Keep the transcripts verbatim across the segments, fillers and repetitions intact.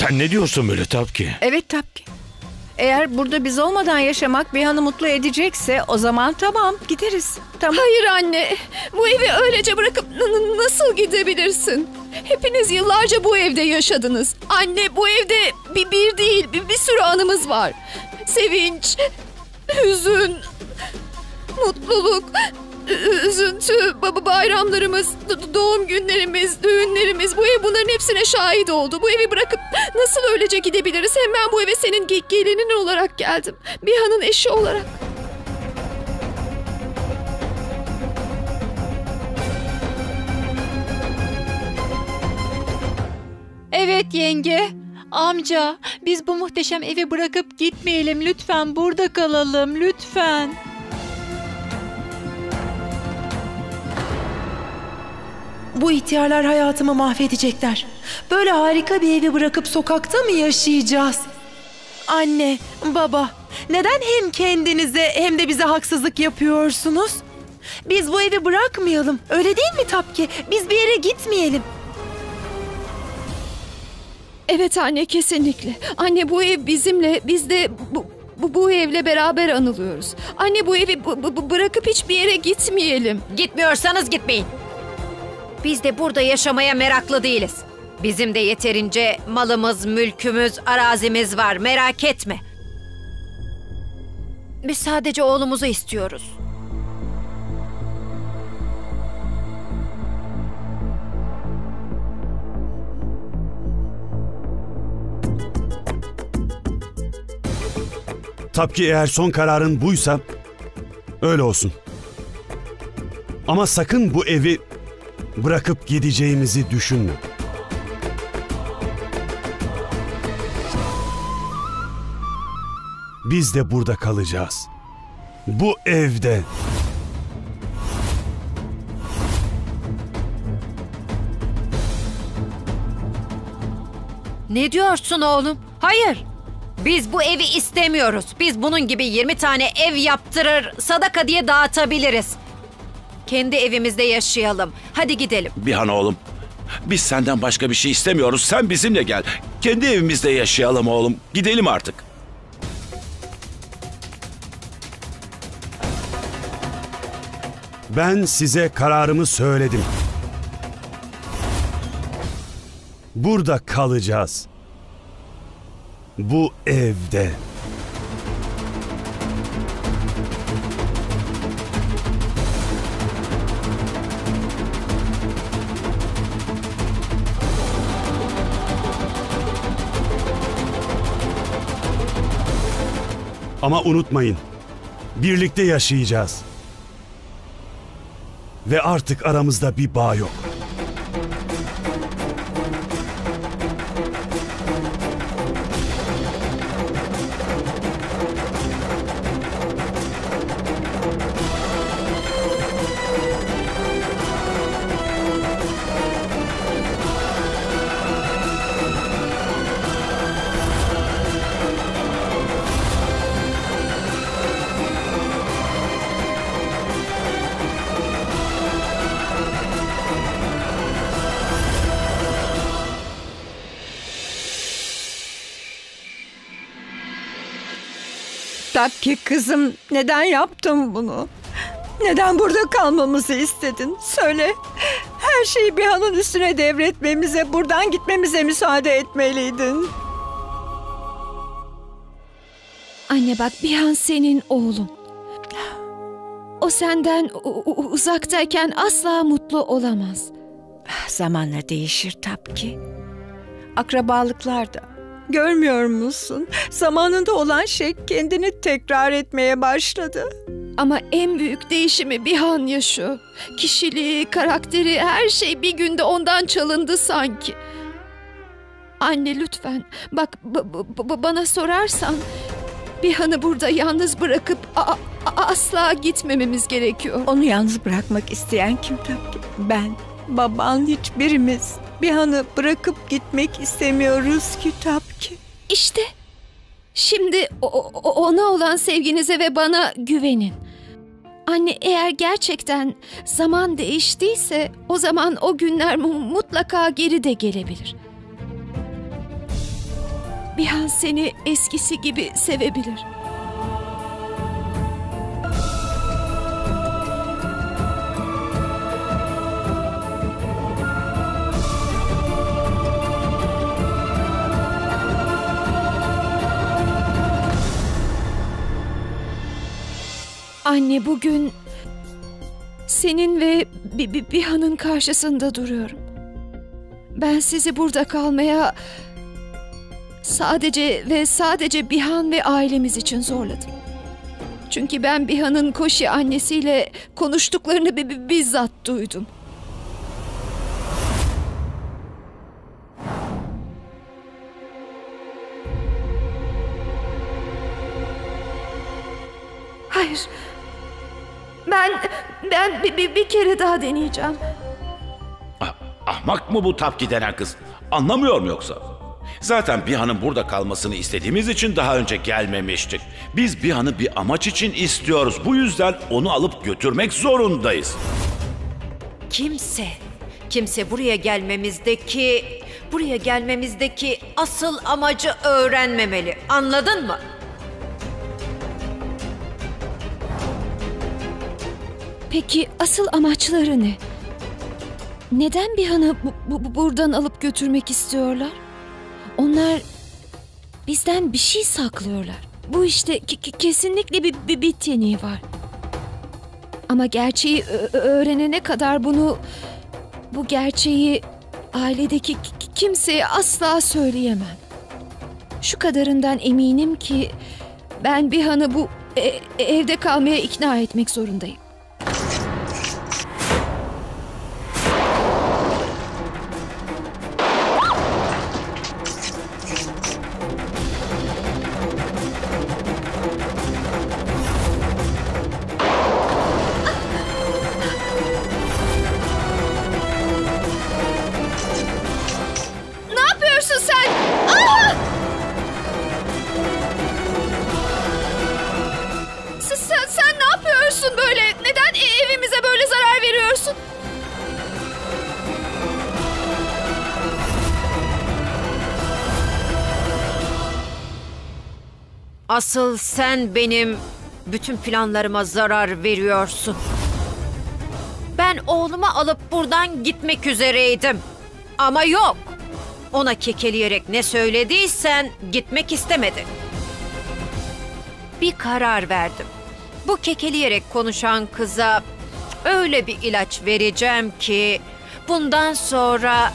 Sen ne diyorsun böyle Tapki? Evet Tapki. Eğer burada biz olmadan yaşamak Bihan'ı mutlu edecekse o zaman tamam gideriz. Tamam. Hayır anne. Bu evi öylece bırakıp n- n- nasıl gidebilirsin? Hepiniz yıllarca bu evde yaşadınız. Anne bu evde bir, bir değil bir, bir sürü anımız var. Sevinç, hüzün, mutluluk, ü- üzüntü, baba bayramlarımız, d- doğum günlerimiz, düğünlerimiz. Bu ev bunların hepsine şahit oldu. Bu evi bırakıp nasıl öylece gidebiliriz? Hem ben bu eve senin ge- gelinin olarak geldim. Bihan'ın eşi olarak. Evet yenge, amca, biz bu muhteşem evi bırakıp gitmeyelim lütfen, burada kalalım lütfen. Bu ihtiyarlar hayatımı mahvedecekler. Böyle harika bir evi bırakıp sokakta mı yaşayacağız? Anne, baba, neden hem kendinize hem de bize haksızlık yapıyorsunuz? Biz bu evi bırakmayalım. Öyle değil mi Tapki? Biz bir yere gitmeyelim. Evet anne, kesinlikle. Anne bu ev bizimle, biz de bu, bu, bu evle beraber anılıyoruz. Anne bu evi bu, bu, bırakıp hiçbir yere gitmeyelim. Gitmiyorsanız gitmeyin. Biz de burada yaşamaya meraklı değiliz. Bizim de yeterince malımız, mülkümüz, arazimiz var, merak etme. Biz sadece oğlumuzu istiyoruz. Tapki, eğer son kararın buysa öyle olsun. Ama sakın bu evi bırakıp gideceğimizi düşünme. Biz de burada kalacağız. Bu evde. Ne diyorsun oğlum? Hayır. Biz bu evi istemiyoruz. Biz bunun gibi yirmi tane ev yaptırır, sadaka diye dağıtabiliriz. Kendi evimizde yaşayalım. Hadi gidelim. Bihan oğlum, biz senden başka bir şey istemiyoruz. Sen bizimle gel. Kendi evimizde yaşayalım oğlum. Gidelim artık. Ben size kararımı söyledim. Burada kalacağız. Bu evde. Ama unutmayın, birlikte yaşayacağız. Ve artık aramızda bir bağ yok. Tapki kızım, neden yaptın bunu? Neden burada kalmamızı istedin? Söyle. Her şeyi Bihan'ın üstüne devretmemize, buradan gitmemize müsaade etmeliydin. Anne bak, Bihan senin oğlun. O senden u- u- uzaktayken asla mutlu olamaz. Zamanla değişir Tapki. Akrabalıklar da. Görmüyor musun? Zamanında olan şey kendini tekrar etmeye başladı. Ama en büyük değişimi Bihan yaşıyor. Kişiliği, karakteri, her şey bir günde ondan çalındı sanki. Anne lütfen, bak b- b- b- bana sorarsan Bihan'ı burada yalnız bırakıp a- a- asla gitmememiz gerekiyor. Onu yalnız bırakmak isteyen kim Tapki? Ben, baban, hiçbirimiz Bihan'ı bırakıp gitmek istemiyoruz ki Tapki. İşte şimdi o- o- ona olan sevginize ve bana güvenin. Anne, eğer gerçekten zaman değiştiyse o zaman o günler mu- mutlaka geri de gelebilir. Bihan seni eskisi gibi sevebilir. Anne, bugün senin ve Bi- Bi- Bihan'ın karşısında duruyorum. Ben sizi burada kalmaya sadece ve sadece Bihan ve ailemiz için zorladım. Çünkü ben Bihan'ın Koşi annesiyle konuştuklarını bi- bi- bizzat duydum. Hayır. Ben ben bir, bir, bir kere daha deneyeceğim. Ah, ahmak mı bu Tapki denen kız? Anlamıyor mu yoksa? Zaten Bihan'ın burada kalmasını istediğimiz için daha önce gelmemiştik. Biz Bihan'ı bir amaç için istiyoruz. Bu yüzden onu alıp götürmek zorundayız. Kimse, kimse buraya gelmemizdeki, buraya gelmemizdeki asıl amacı öğrenmemeli. Anladın mı? Peki asıl amaçları ne? Neden Bihan'ı bu, bu- buradan alıp götürmek istiyorlar? Onlar bizden bir şey saklıyorlar. Bu işte ki- ki- kesinlikle bir, bir bit yeniği var. Ama gerçeği ö- öğrenene kadar bunu, bu gerçeği ailedeki ki- kimseye asla söyleyemem. Şu kadarından eminim ki ben Bihan'ı bu e- evde kalmaya ikna etmek zorundayım. Ne yapıyorsun sen? Aa! Sen, sen, sen ne yapıyorsun böyle? Neden e- evimize böyle zarar veriyorsun? Asıl sen benim bütün planlarıma zarar veriyorsun. Ben oğlumu alıp buradan gitmek üzereydim. Ama yok. Ona kekeleyerek ne söylediysen gitmek istemedi. Bir karar verdim. Bu kekeleyerek konuşan kıza öyle bir ilaç vereceğim ki bundan sonra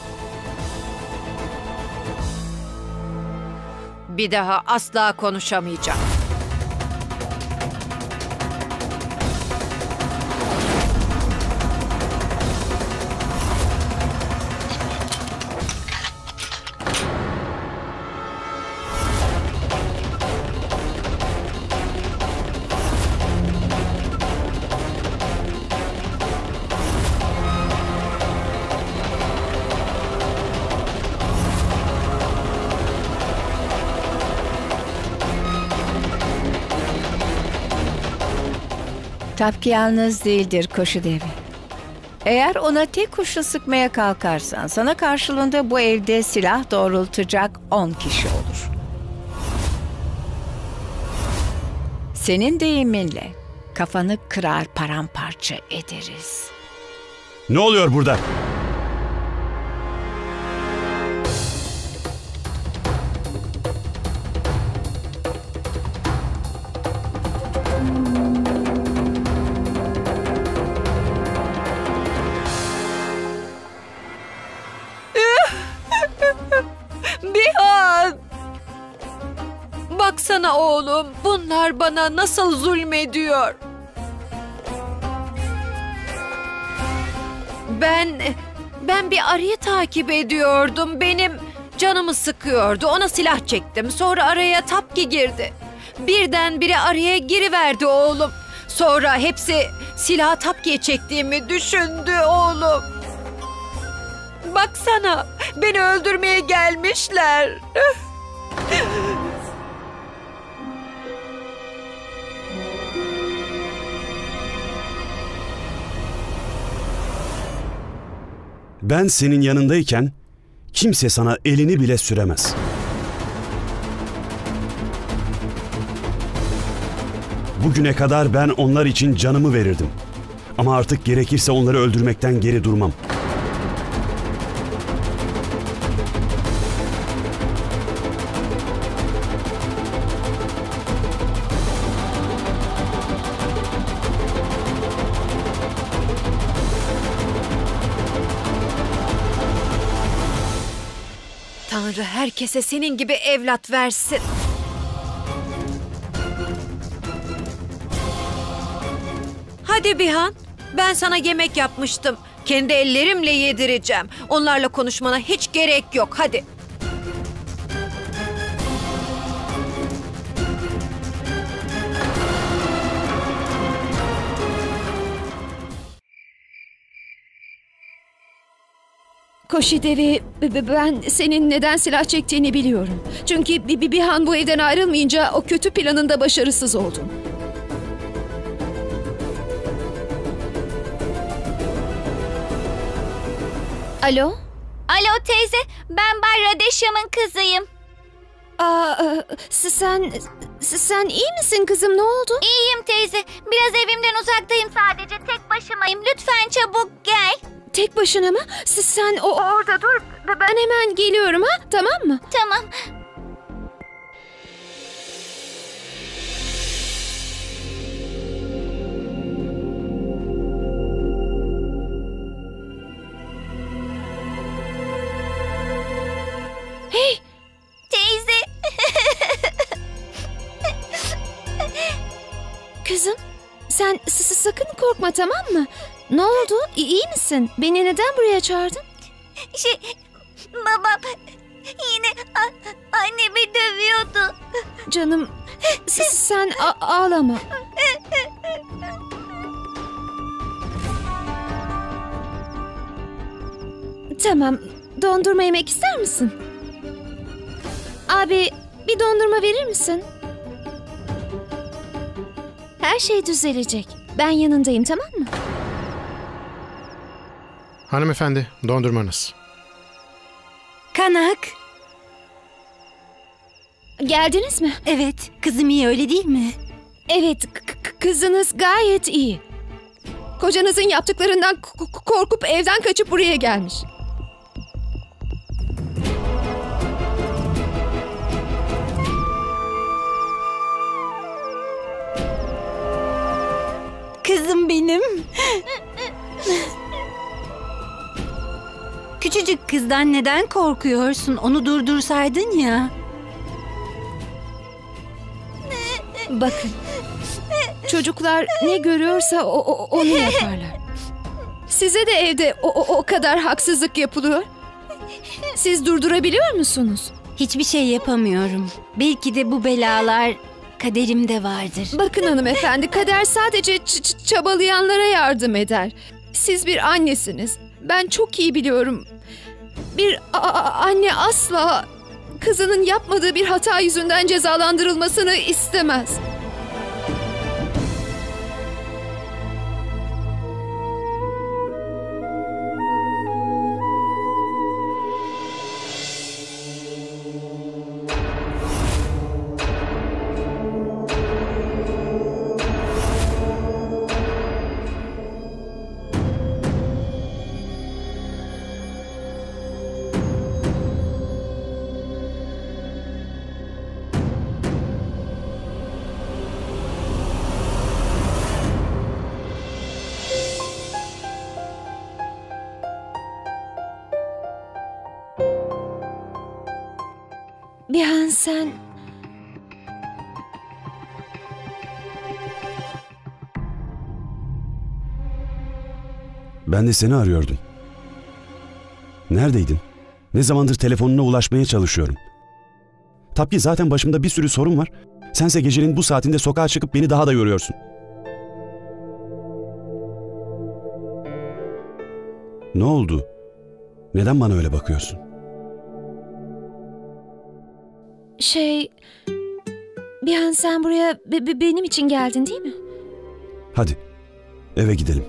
bir daha asla konuşamayacağım. Tapki yalnız değildir Koşu Devi. Eğer ona tek kurşun sıkmaya kalkarsan sana karşılığında bu evde silah doğrultacak on kişi olur. Senin deyiminle kafanı kırar paramparça ederiz. Ne oluyor burada? Bihan! Baksana oğlum, bunlar bana nasıl zulmediyor. Ben, ben bir arıyı takip ediyordum. Benim canımı sıkıyordu. Ona silah çektim. Sonra araya Tapki girdi. Birdenbire araya giriverdi oğlum. Sonra hepsi silahı Tapki'ye çektiğimi düşündü oğlum. Baksana, beni öldürmeye gelmişler. Ben senin yanındayken kimse sana elini bile süremez. Bugüne kadar ben onlar için canımı verirdim. Ama artık gerekirse onları öldürmekten geri durmam. Tanrı herkese senin gibi evlat versin. Hadi Bihan, ben sana yemek yapmıştım. Kendi ellerimle yedireceğim. Onlarla konuşmana hiç gerek yok. Hadi. Koşi Devi, b- b- ben senin neden silah çektiğini biliyorum. Çünkü bir, bir, bir han bu evden ayrılmayınca o kötü planında başarısız oldun. Alo? Alo teyze, ben Bay Radeshyam'ın kızıyım. Aa, e, s- sen, s- sen iyi misin kızım, ne oldu? İyiyim teyze, biraz evimden uzaktayım sadece, tek başımayım. Lütfen çabuk gel. Tek başına mı? S- sen o orada dur, b- ben hemen geliyorum ha, tamam mı? Tamam. Hey! Teyze. Kızım, sen s- s- sakın korkma, tamam mı? Ne oldu? İ- iyi misin? Beni neden buraya çağırdın? Şey, babam yine a- annemi dövüyordu. Canım, s- s- sen a- ağlama. Tamam, dondurma yemek ister misin? Abi, bir dondurma verir misin? Her şey düzelecek. Ben yanındayım, tamam mı? Hanımefendi, dondurmanız. Kanak. Geldiniz mi? Evet, kızım iyi öyle değil mi? Evet, k- k- kızınız gayet iyi. Kocanızın yaptıklarından k- k- korkup evden kaçıp buraya gelmiş. Kızım benim. Küçücük kızdan neden korkuyorsun? Onu durdursaydın ya. Bakın, çocuklar ne görüyorsa o, o- onu yaparlar. Size de evde o, o, o kadar haksızlık yapılıyor. Siz durdurabiliyor musunuz? Hiçbir şey yapamıyorum. Belki de bu belalar kaderimde vardır. Bakın hanımefendi, kader sadece ç- ç- çabalayanlara yardım eder. Siz bir annesiniz. Ben çok iyi biliyorum. Bir a- a- anne asla kızının yapmadığı bir hata yüzünden cezalandırılmasını istemez. Bihan sen... Ben de seni arıyordum. Neredeydin? Ne zamandır telefonuna ulaşmaya çalışıyorum. Tabii zaten başımda bir sürü sorun var. Sense gecenin bu saatinde sokağa çıkıp beni daha da yoruyorsun. Ne oldu? Neden bana öyle bakıyorsun? Şey... Bihan sen buraya be- be- benim için geldin değil mi? Hadi eve gidelim.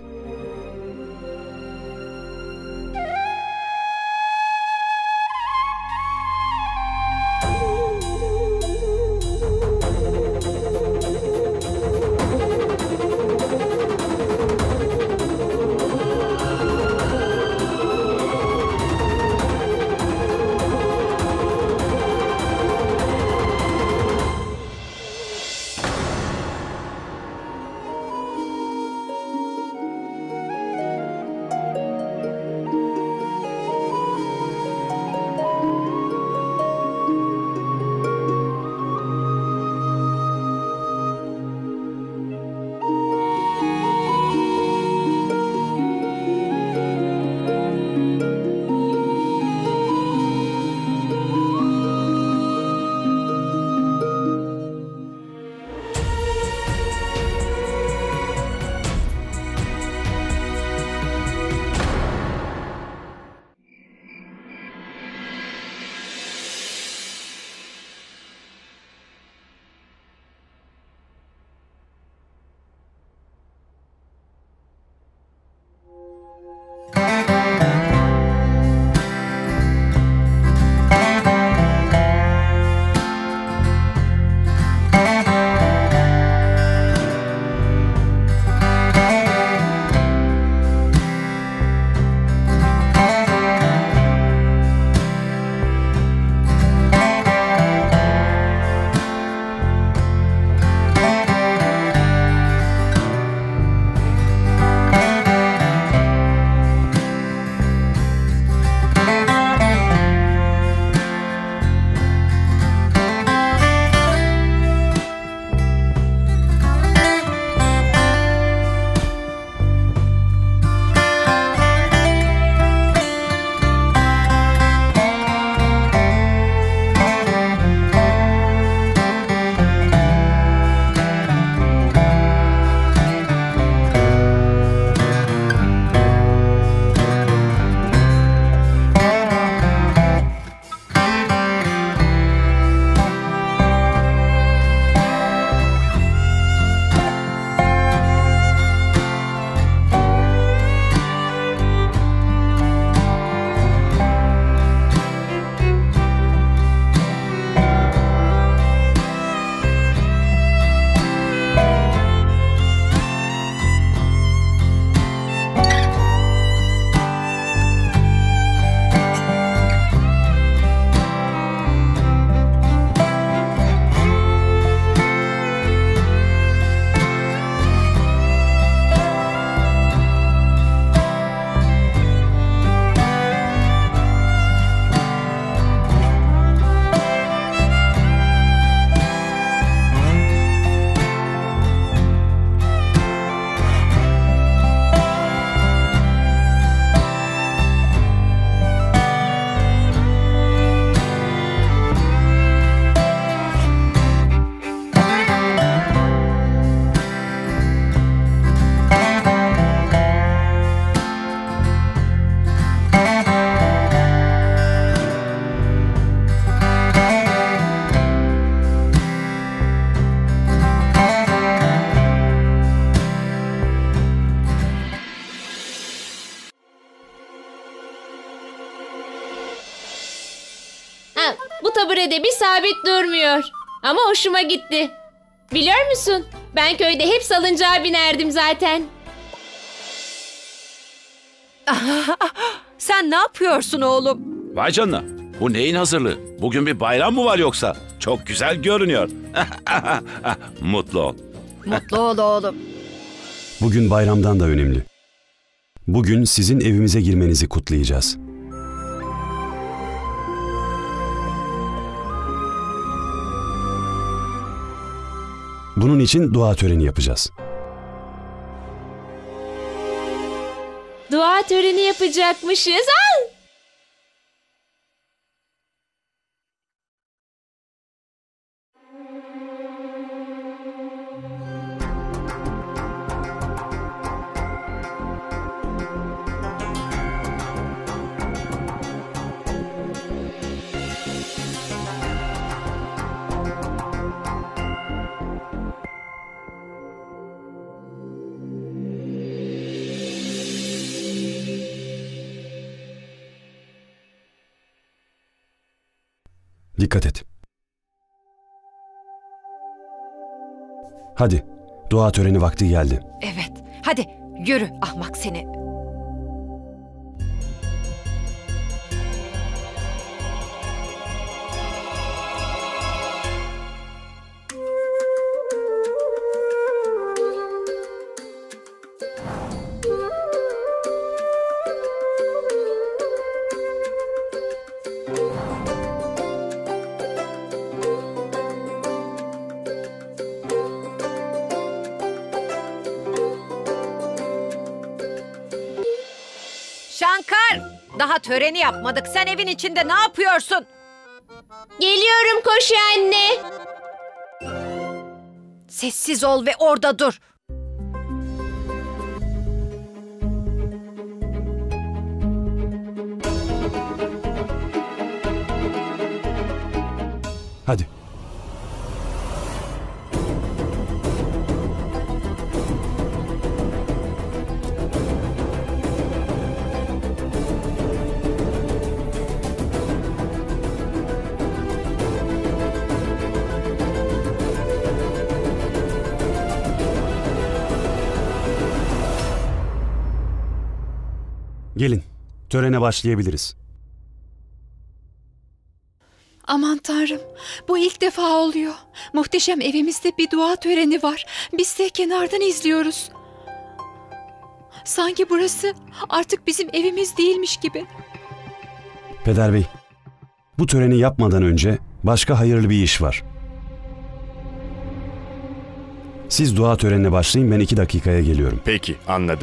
yerde de bir sabit durmuyor. Ama hoşuma gitti. Biliyor musun? Ben köyde hep salıncağa binerdim zaten. Sen ne yapıyorsun oğlum? Vay canına. Bu neyin hazırlığı? Bugün bir bayram mı var yoksa? Çok güzel görünüyor. Mutlu ol. Mutlu ol oğlum. Bugün bayramdan da önemli. Bugün sizin evimize girmenizi kutlayacağız. Bunun için dua töreni yapacağız. Dua töreni yapacakmışız. Al! Dikkat et. Hadi, dua töreni vakti geldi. Evet, hadi yürü ahmak seni. Şankar, daha töreni yapmadık. Sen evin içinde ne yapıyorsun? Geliyorum koşu anne. Sessiz ol ve orada dur. Hadi. Gelin, törene başlayabiliriz. Aman Tanrım, bu ilk defa oluyor. Muhteşem evimizde bir dua töreni var. Biz de kenardan izliyoruz. Sanki burası artık bizim evimiz değilmiş gibi. Peder Bey, bu töreni yapmadan önce başka hayırlı bir iş var. Siz dua törenine başlayın, ben iki dakikaya geliyorum. Peki, anladım.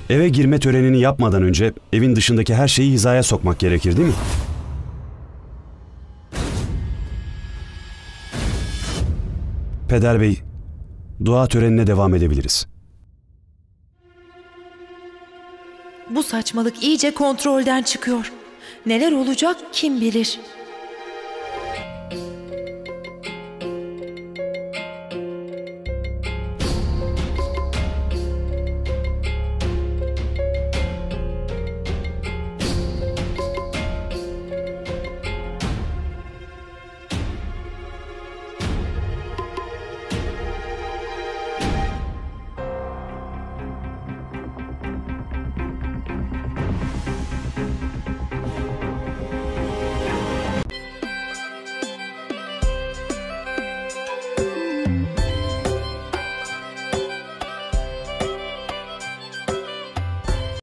Eve girme törenini yapmadan önce evin dışındaki her şeyi hizaya sokmak gerekir, değil mi? Peder Bey, dua törenine devam edebiliriz. Bu saçmalık iyice kontrolden çıkıyor. Neler olacak kim bilir?